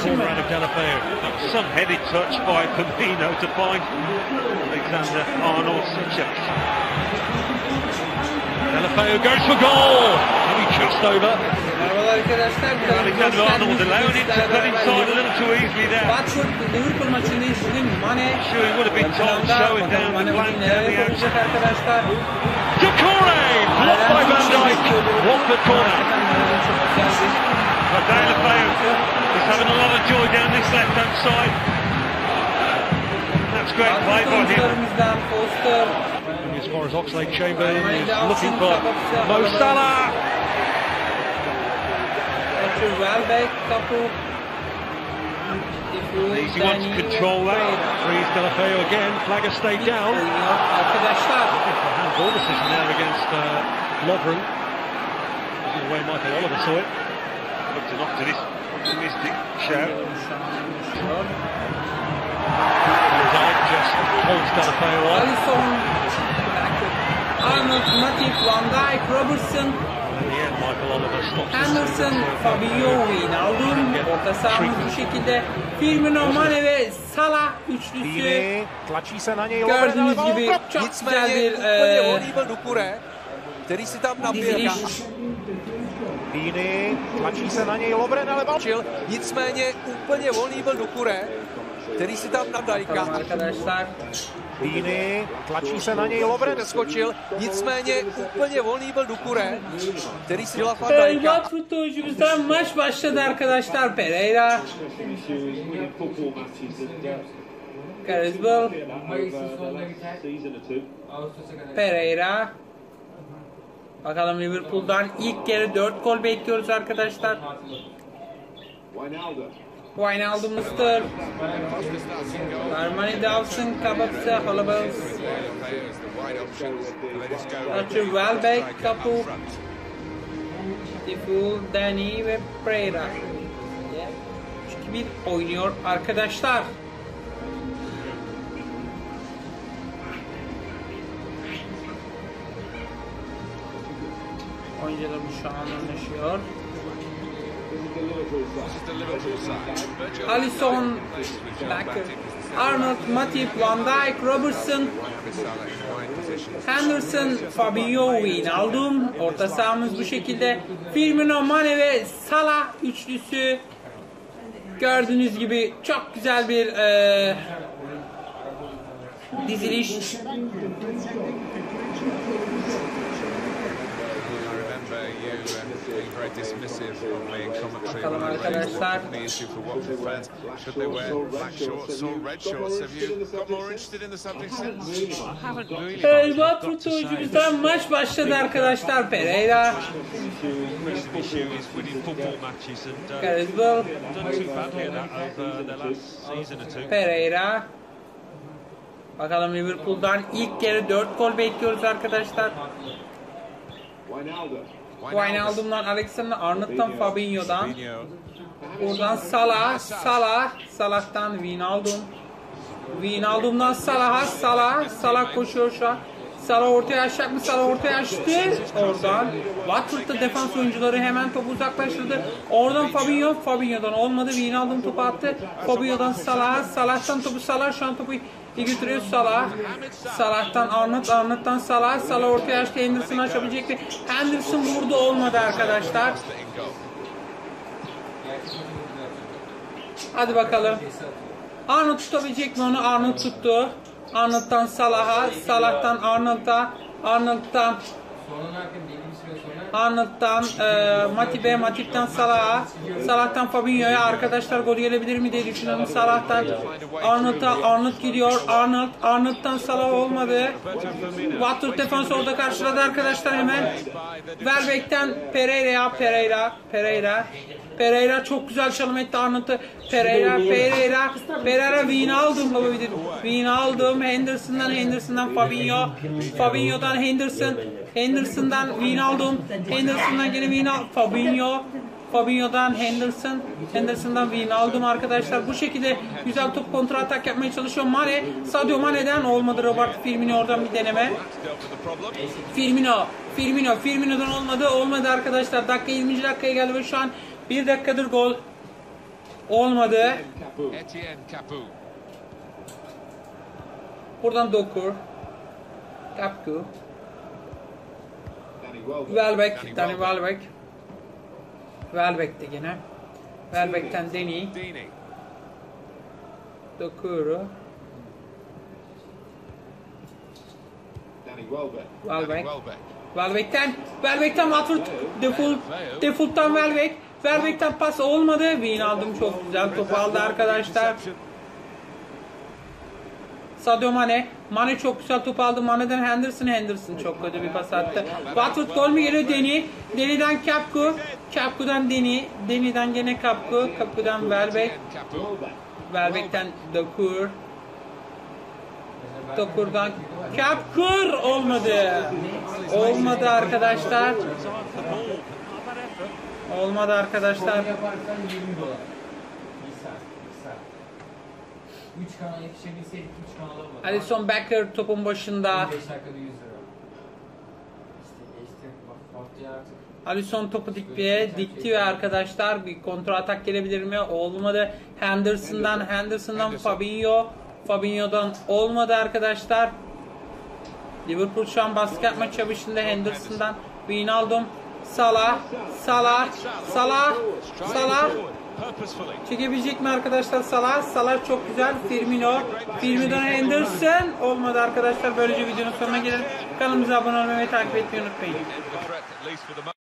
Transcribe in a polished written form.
corner out of Deulofeu. Some headed touch by Firmino to find Alexander-Arnold such a... Deulofeu goes for goal. And he just over. Merhabalar arkadaşlar. Alexander-Arnold allowing it to cut inside a little too easily there. Watford Liverpool maçını izledim. Mane. Sure, he would have been told to show it down the flank down the outside. Arkadaşlar. Doucouré! Blocked by Van Dijk. Watford corner. Deulofeu is having a lot of joy down this left-hand side. That's great play by him. Foster. As far as Oxlade-Chamberlain is looking for Mo Salah. Welbeck, Capu. He wants to control that. Frees Deulofeu again. Flagger stayed down. Arkadaşlar. Handball decision there against Lovren. This is the way Michael Oliver saw it. Look to knock to this optimistic shout. Van Dijk just holds Deulofeu on. Alisson. Arnold, Matip, Van Dijk, Robertson. In the end, Michael Oliver stops. Henderson, Fabinho, Wijnaldum. Orta sahamız bu şekilde. Firmino, Mane ve Salah üçlüsü. Gördüğünüz gibi çok güzel bir který si tam naběhá. Dini, tlačí se na něj Lovren, ale balčil. Nicméně úplně volný byl Doucouré, který si tam na Dajka. Dini, tlačí se na něj Lovren. Přeskočil, nicméně úplně volný byl Doucouré, který si dělal Van Dajka. Watford oyuncumuzdan maç başladı arkadaşlar. Pereira. Carisbel. Pereira. Bakalım Liverpool'dan ilk kere 4 gol bekliyoruz arkadaşlar. Wijnaldum Mr. Armani Dawson, Kabapsa, Holabels. Archer Welbeck, Capu. Defoe, Dani ve Pereira. 3-2-1 oynuyor arkadaşlar. Oyuncularımız şu an anlaşıyor. Alisson, Becker, Arnold, Matip, Van Dijk, Robertson, Henderson, Fabinho, Wijnaldum. Orta sahamız bu şekilde. Firmino, Mane ve Salah üçlüsü. Gördüğünüz gibi çok güzel bir diziliş. Bakalım arkadaşlar. Watford oyuncumuzdan maç başladı arkadaşlar. Pereira. Carisbel. Pereira. Bakalım Liverpool'dan ilk kere 4 gol bekliyoruz arkadaşlar. Wijnaldum'dan, Alexander-Arnold'dan, Fabinho'dan. Buradan Salah, Salah'tan Wijnaldum. Wijnaldum'dan Salah koşuyor şu an. Salah ortaya açacak mı? Salah ortaya açtı. Oradan. Watford'da defans oyuncuları hemen topu uzaklaştırdı. Oradan Fabinho'dan olmadı. Wijnaldum topu attı. Fabinho'dan Salah'tan topu şu an topu götürüyor Salah'tan Arnold'dan Salah ortaya açtı. Henderson açabilecekti. Henderson vurdu, olmadı arkadaşlar. Hadi bakalım. Arnold tutabilecek mi onu? Arnold tuttu. Arnold'dan Salah'tan Arnold'dan Matip'e, Matip'ten Salah'tan Fabinho'ya. Arkadaşlar gol gelebilir mi diye düşünüyorum. Salah'tan Arnold gidiyor. Arnold'dan Salah olmadı. Watford defansı orada karşıladı arkadaşlar hemen. Welbeck'ten Pereira çok güzel çalım etti Arnold'u. Pereira Wijnaldum olabilir. Wijnaldum, Henderson'dan Fabinho'dan Henderson'dan Wijnaldum, Henderson'dan gene Fabinho'dan Henderson'dan Wijnaldum arkadaşlar. Bu şekilde güzel top kontra atak yapmaya çalışıyor. Sadio Mane'den olmadı. Robert Firmino oradan bir deneme. Firmino'dan olmadı arkadaşlar. 20. dakikaya geldi ve şu an 1 dakikadır gol Olmadı. Etienne Capoue. Buradan Dokur. Capoue. Welbeck. Danny Welbeck. Welbeck'ti gene. Welbeck'ten Deni. Dini. Dokuru. Welbeck. Welbeck'ten Watford. Default'tan Welbeck. Welbeck'ten pas olmadı. Wijnaldum çok güzel topu aldı arkadaşlar. Sadio Mane. Mane çok güzel top aldı. Mane'den Henderson çok kötü bir pas attı. Watford gol mü geliyor? Deni'den Capoue. Capoe'dan Deni. Deni'den gene Capoue. Capoe'dan Welbeck. Welbeck'ten Dokur. Dokur'dan Capoue olmadı. Olmadı arkadaşlar. Olmadı arkadaşlar. 3 kanal yetişebilseydik 3 kanala mı? Alisson Becker topun başında. 5 dakikada 100 lira. İşte geçti. Haftaya artık. Alisson topu dikti ve arkadaşlar bir kontra atak gelebilir mi? Olmadı. Henderson'dan Fabinho'dan olmadı arkadaşlar. Liverpool şu an baskı yapma çabasında. Henderson'dan Wijnaldum, Salah. Çekebilecek mi arkadaşlar Salah? Salah çok güzel. Firmino'dan Henderson olmadı arkadaşlar. Böylece videonun sonuna gelelim. Kanalımıza abone olmayı ve takip etmeyi unutmayın.